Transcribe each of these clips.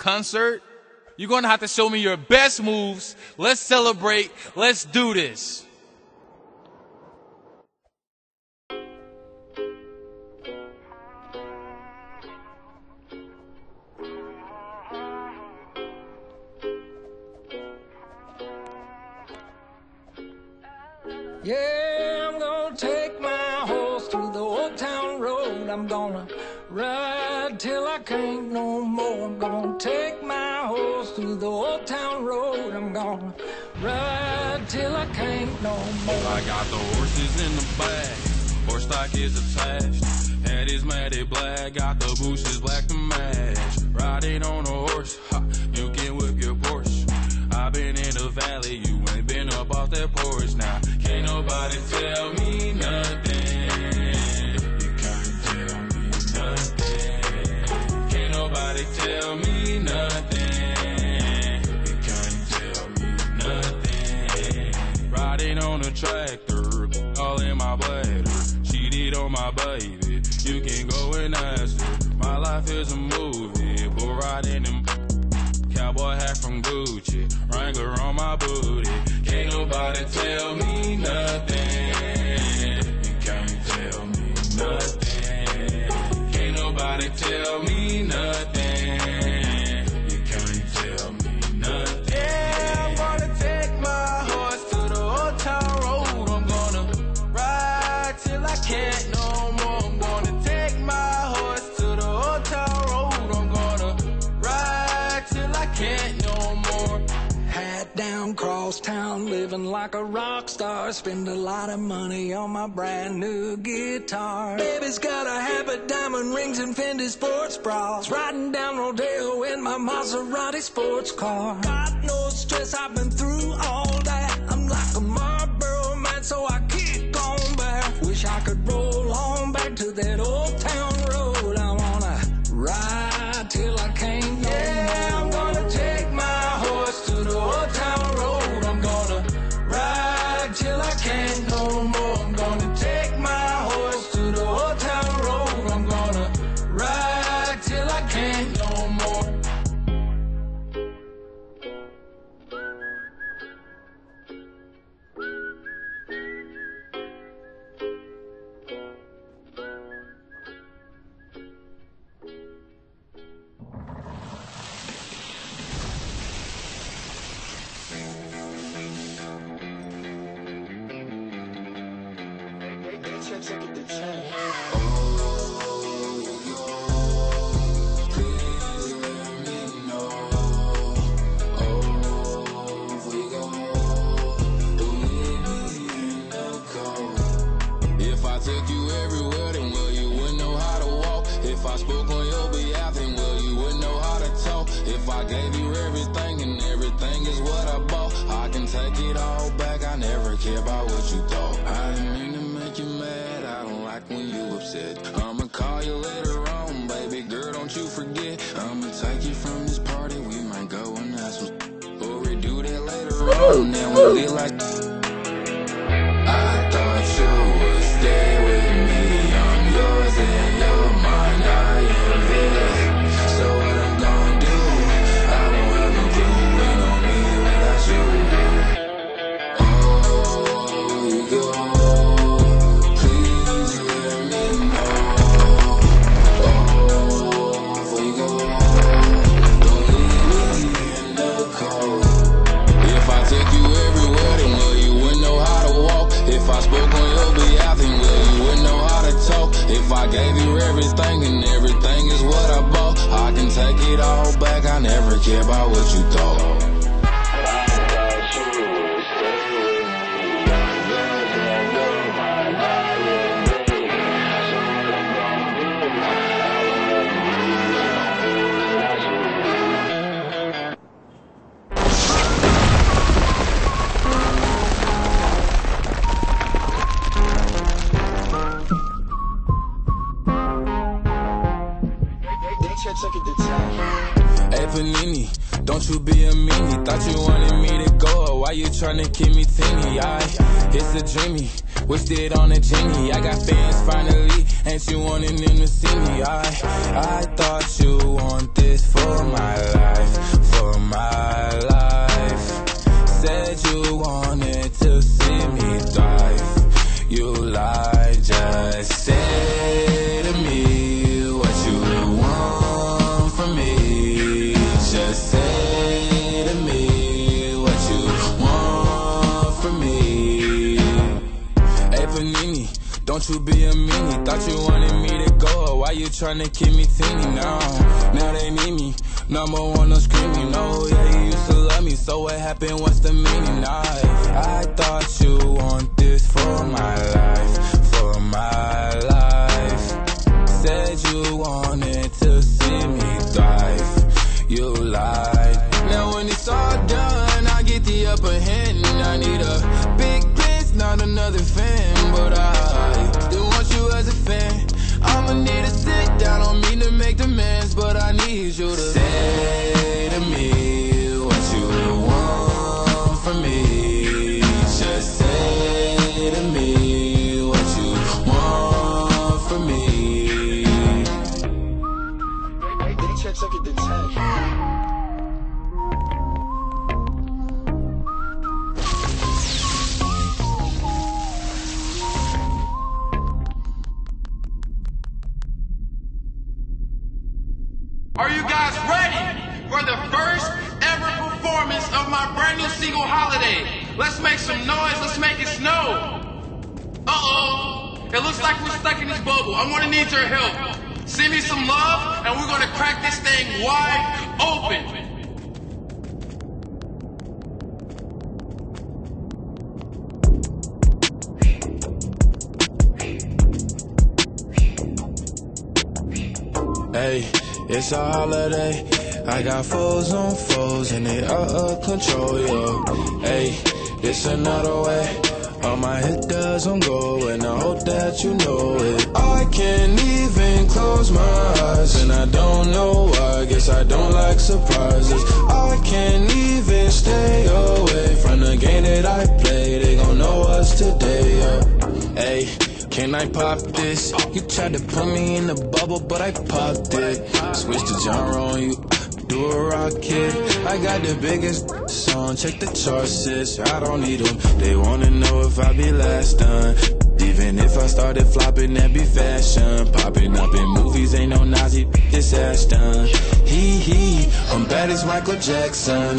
concert, you're gonna have to show me your best moves. Let's celebrate. Let's do this. Yeah, I'm gonna take my horse through the old town road. I'm gonna ride till I can't no more. I'm gonna take my horse through the old town road. I'm gonna ride till I can't no more. I got the horses in the back, horse stock is attached. Head is matted black, got the bushes black to match. Riding on a horse, ha, you can whip your Porsche. I've been in the valley, you ain't been up off that porch. Now, can't nobody tell me nothing. You can't tell me nothing. Can't nobody tell me nothing. You can't tell me nothing. Riding on a tractor, all in my bladder. Cheated on my baby, you can go and ask her. My life is a movie, bull riding in cowboy hat from Gucci, Wrangler on my booty. Can't nobody tell me nothing. You can't tell me nothing. Can't nobody tell me nothing. You can't tell me nothing. Yeah, I'm gonna take my horse to the old town road. I'm gonna ride till I can't no more. I'm gonna take my horse to the old town road. I'm gonna ride till I can't no more. Hat down, cross town, living like a rock star. Spend a lot of money on my brand new guitar. Baby's got a habit, diamond rings and Fendi sports bras. Riding down Rodeo in my Maserati sports car. Got no stress, I've been through all that. I'm like a Marlboro man, so I keep going back. Wish I could roll on back to that old town road. I wanna ride till I can't no more. I'm gonna take my horse to the old town road. I'm gonna ride till I can't no more. I'm gonna take my horse to the old town road. I'm gonna ride till I can't no more. If I took you everywhere, then well, you wouldn't know how to walk. If I spoke on your behalf, then well, you wouldn't know how to talk. If I gave you everything and everything is what I bought, I can take it all back. I never care about what you thought. I didn't mean to make you mad. I don't like when you upset. I'ma call you later on, baby girl, don't you forget. I'ma take you from this party. We might go and have some, or we do that later on. Then we'll get like, I thought you would stay with me. I'm yours and you're mine. I am this. So what I'm gonna do? I don't have no clue. Ain't no me without you. Oh, you go. Please let me know. Oh, if we go, don't leave me in the cold. If I took you everywhere, then well, you wouldn't know how to walk. If I spoke on your behalf, then well, you wouldn't know how to talk. If I gave you everything and everything is what I bought, I can take it all back. I never care about what you thought. Hey Panini, don't you be a meanie. Thought you wanted me to go, why you tryna keep me teeny? It's a dreamy, wished it on a genie. I got fans finally, ain't you wanting them to see me? I thought you want this for my life. Just say to me what you want from me. Hey Panini, don't you be a meanie. Thought you wanted me to go, why you tryna keep me teeny now? Now they need me, number one, no screaming. No, yeah, you used to love me, so what happened, what's the meaning? I thought you want this for my life, for my life. Said you wanted to see me thrive, you lied. Now when it's all done, I get the upper hand. I need a big piece, not another fan, but I still want you as a fan. I'ma need to sit down, don't mean to make demands, but I need you to say to me what you want from me. Just say to me what you want from me. Check it, the tag. Are you guys ready for the first ever performance of my brand new single, Holiday? Let's make some noise, let's make it snow. Uh-oh, it looks like we're stuck in this bubble. I'm gonna need your help. Send me some love, and we're gonna crack this thing wide open. Hey, it's a holiday. I got foes on foes and they out of control, yo. Hey, it's another way. All my hit doesn't go, and I hope that you know it. I can't even close my eyes, and I don't know why. Guess I don't like surprises. I can't even stay away from the game that I play. They gon' know us today, yo. Hey, can I pop this? You tried to put me in the bubble, but I popped it. Switch the genre on you, do a rocket. I got the biggest song, check the charts, sis. I don't need them. They wanna know if I be last done. Even if I started flopping, that be fashion. Popping up in movies, ain't no Nazi, it's Ashton. Hee, I'm bad as Michael Jackson.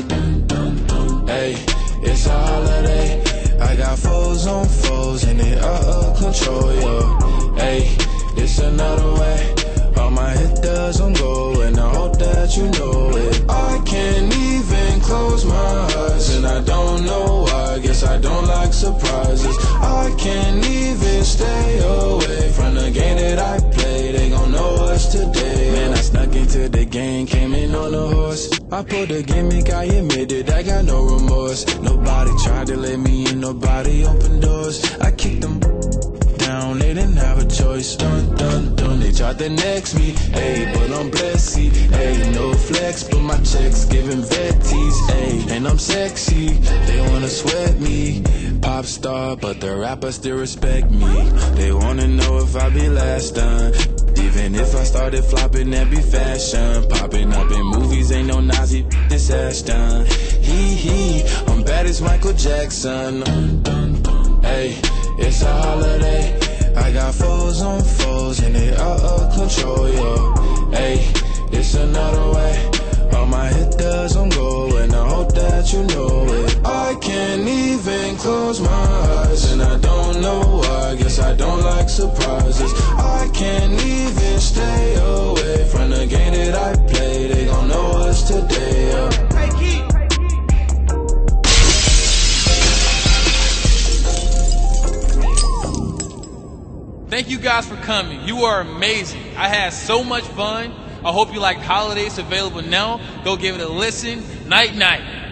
Hey, it's a holiday. I got foes on foes and they out of control, yo. Hey, it's another way. All my hit doesn't go, and I hope that you know it. I can't even close my eyes, and I don't know why. Guess I don't like surprises. I can't even stay away from the game that I play. They gon' know us today. Man, I snuck into the game, came in on a horse. I pulled a gimmick, I admitted I got no remorse. Nobody tried to let me in, nobody opened doors. I kicked them down, they didn't have a choice. Dun, dun, dun, they tried to next me. Ayy, but I'm blessed, ayy, no flex, but my checks giving vetties, ayy, and I'm sexy. They wanna sweat me, pop star, but the rappers still respect me. They wanna know if I be last done. Even if I started flopping, that be fashion. Popping up in movies, ain't no Nazi, it's Ashton. Hee, I'm bad as Michael Jackson. Hey, it's a holiday. I got foes on foes and they out of control, yo. Hey, it's another way. All my hit doesn't go, and I hope that you know it. I can't even close my eyes, and I don't know why. Guess I don't like surprises. I can't even stay away from the game that I play. They gon' know us today, yo. Thank you guys for coming. You are amazing. I had so much fun. I hope you liked Holidays. Available now. Go give it a listen. Night, night.